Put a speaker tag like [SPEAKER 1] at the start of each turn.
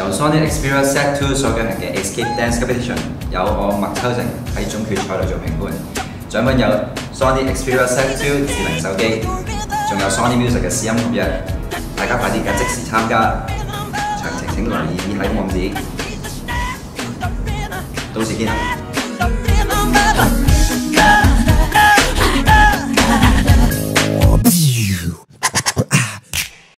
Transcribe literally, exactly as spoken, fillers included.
[SPEAKER 1] 由 Sony Xperia Z two 所舉行嘅 Escape Dance Competition， 有我麥秋成喺總決賽度做評判。獎品有 Sony Xperia Z two 智能手機，仲有 Sony Music 嘅試音合約。大家快啲嘅即時參加，詳情請留意喺網址。到時見啦！